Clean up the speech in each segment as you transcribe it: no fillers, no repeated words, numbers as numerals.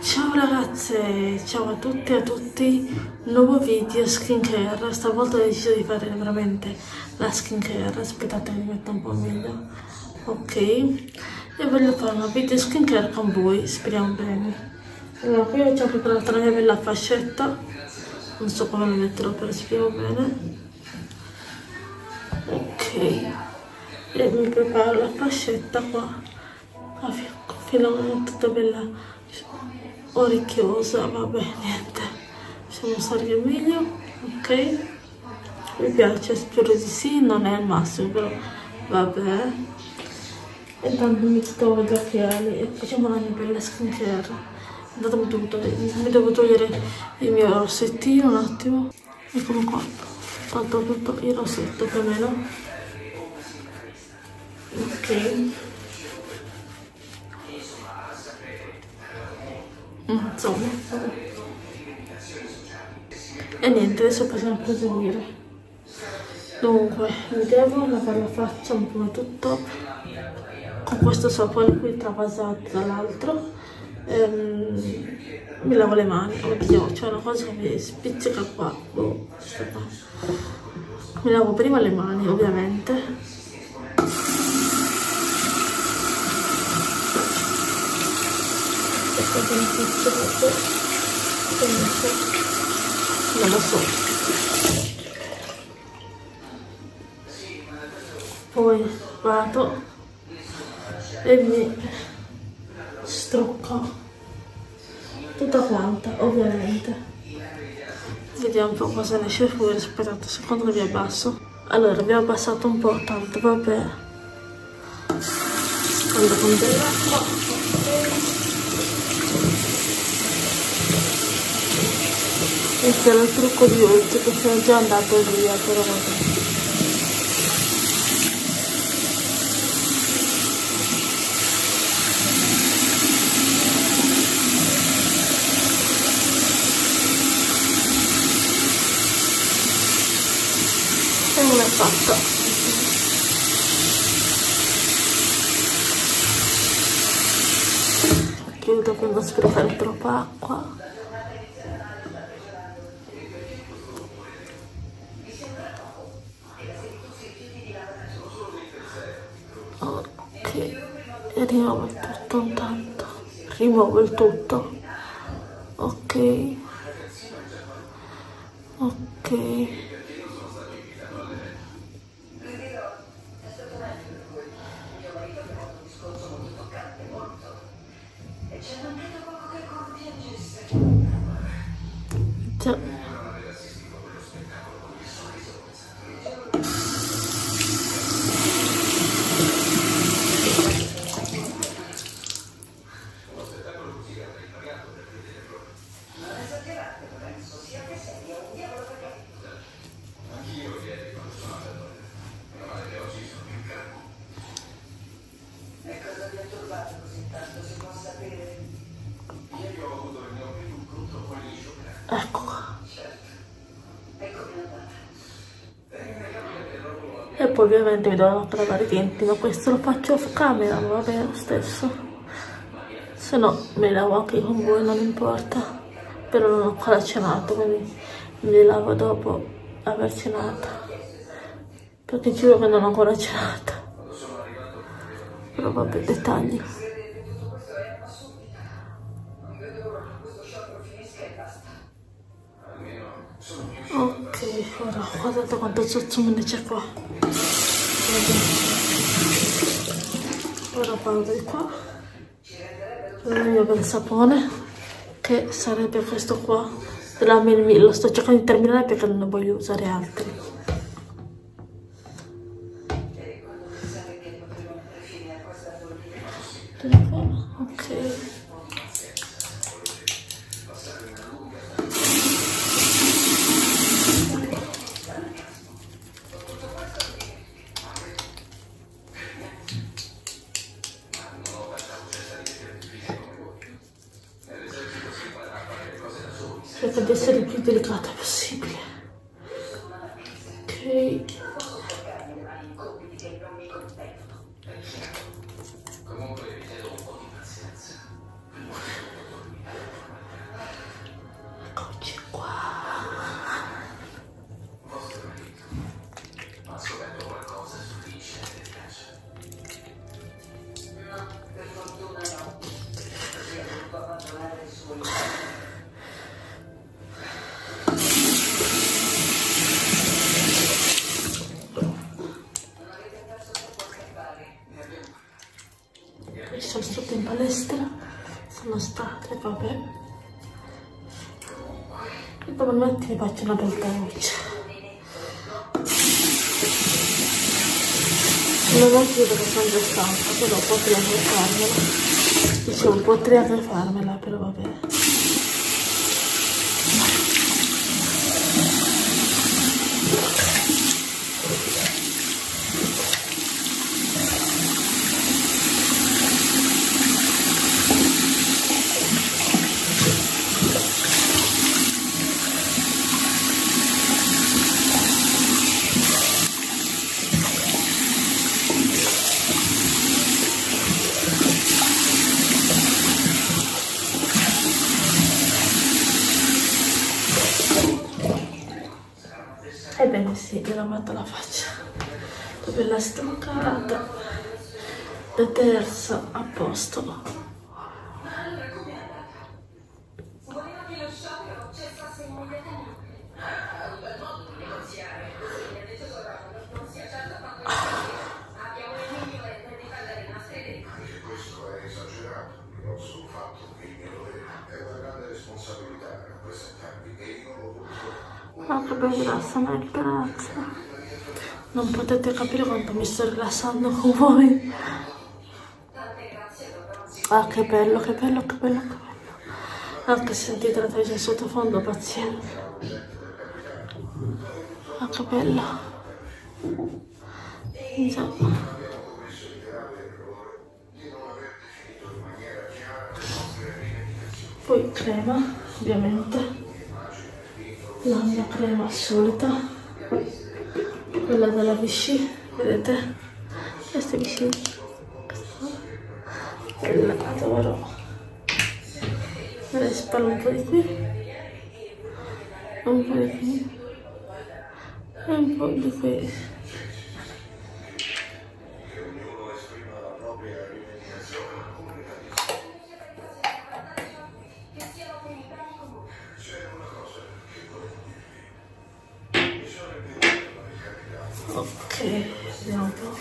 Ciao ragazze, ciao a tutti e a tutti, nuovo video skincare. Stavolta ho deciso di fare veramente la skincare. Aspettate che mi metto un po' meglio. Ok, e voglio fare una video skincare con voi, speriamo bene. Allora, qui ho già preparato la mia bella fascetta, non so come la metterò, però speriamo bene. Ok, e mi preparo la fascetta qua a fianco, fino a tutta bella orecchiosa. Vabbè, niente, possiamo stare meglio. Ok, mi piace, spero di sì, non è il massimo, però vabbè. Intanto mi tolgo gli occhiali e facciamo la mia bella skincare. Intanto mi devo togliere il mio rossettino un attimo. Eccolo qua, ho tolto tutto il rossetto più o meno. Ok, insomma, e niente, adesso possiamo proseguire. Dunque, mi devo lavare la faccia un po' tutto con questo sapone qui travasato dall'altro. Mi lavo le mani. Oddio, c'è una cosa che mi spizzica qua. Oh, aspetta. Mi lavo prima le mani, ovviamente. Non lo so. Poi vado e mi strucco tutta quanta, ovviamente. Vediamo un po' cosa ne esce fuori. Aspettate un secondo che vi abbasso. Allora, vi ho abbassato un po', tanto vabbè. Scaldo con dell'acqua. Questo era il trucco di oggi, che sono già andato via, però vabbè. E non è fatta. Chiudo per non sprecare troppa acqua. Ok, e rimuovo il tutto intanto. Rimuovo il tutto. Ok. Ok. Già. Ecco qua. E poi ovviamente mi devo lavare i denti, ma questo lo faccio off camera, ma va bene lo stesso. Se no me li lavo anche con voi, non importa. Però non ho ancora cenato, quindi me li lavo dopo aver cenato. Perché giuro che non ho ancora cenato. Però vabbè, dettagli. Ok, ora guardate quanto zozzomone c'è qua. Ora parlo di qua. Prendo il mio bel sapone, che sarebbe questo qua della Milmi. Lo sto cercando di terminare perché non ne voglio usare altri. Ok. Cerco di essere il più delicata possibile. Ok. nonostante, vabbè. E dopo mi faccio una bella luce. Non ho chiuso che sono già stanca, però potrei anche farmela. Dicevo, potrei anche farmela, però vabbè. Ebbene sì, ho lavato la faccia, dove la struccata, la terza a posto. Ah, che ben rilassamento, ragazzi. Non potete capire quanto mi sto rilassando con voi. Ah, che bello, che bello, che bello, che bello. Anche se sentite la televisione sottofondo, pazienza. Ah, che bello. Già. Poi crema, ovviamente. La mia crema solita, quella della Vichy, vedete? Questa è Vichy, quella adoro. Me ne spallo un po' di qui, un po' di qui e un po' di qui. Ok, vediamo un po'.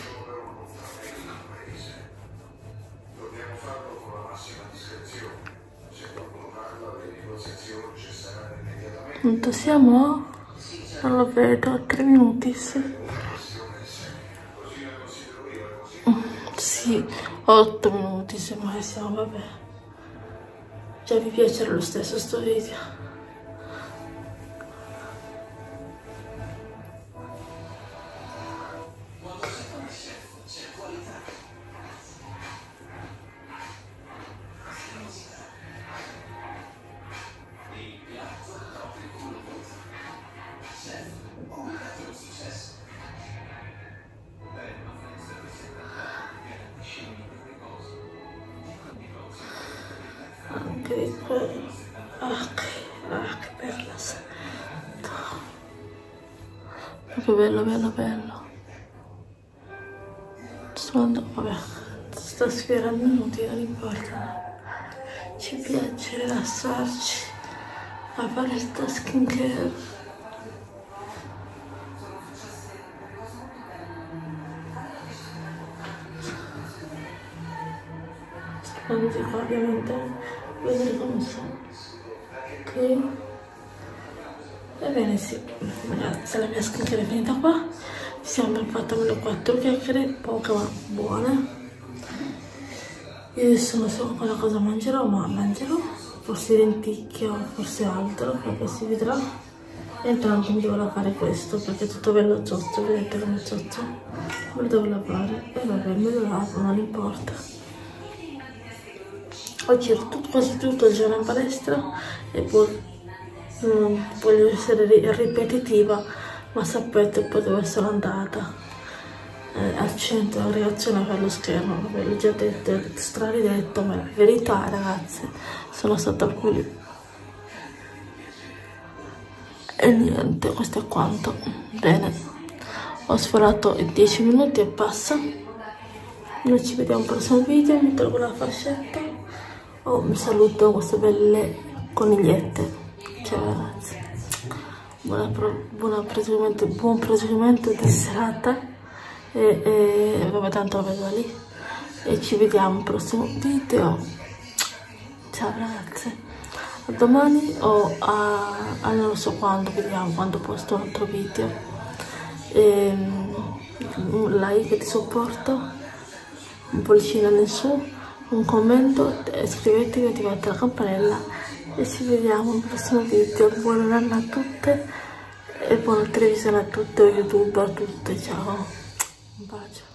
Quanto siamo? Non lo vedo, 3 minuti, sì. Sì, 8 minuti sembra che siamo, vabbè. Già vi piacerà lo stesso sto video. Anche di quello. Che bella. Che bello, bello, bello. Vabbè, sto sfierando inutile, non importa. Ci piace rilassarci a palestra skincare. Quando qua ovviamente vedere come sono. Ok. Ebbene sì, ragazzi, la mia skincare è finita qua. Siamo fatte 4 chiacchiere, poche ma buone. Io adesso non so ancora cosa mangerò, ma mangerò forse lenticchie o forse altro, perché si vedrà. E intanto mi devo lavare questo, perché è tutto bello zozzo, vedete come zozzo? Me lo devo lavare, e vabbè, me lo lavo, non importa. Oggi è quasi tutto il giorno in palestra, e poi voglio essere ripetitiva, ma sapete, poi devo essere andata al centro aggregazione per lo schermo, ve l'ho già detto, straridetto, ma è la verità, ragazzi. Sono stata qui e niente, questo è quanto. Bene, ho sforato i 10 minuti e passa. Noi ci vediamo al prossimo video, mi tolgo la fascetta. Mi saluto queste belle conigliette. Ciao ragazzi, buon proseguimento di serata. E vabbè, tanto lo vedo lì, e ci vediamo al prossimo video. ciao ragazze, a domani o a non lo so quando, vediamo quando posto un altro video. Un like di supporto, un pollicino in su, un commento, iscrivetevi, attivate la campanella e ci vediamo al prossimo video. Buon anno a tutte e buona televisione a tutte, o YouTube a tutte, ciao, un bacio.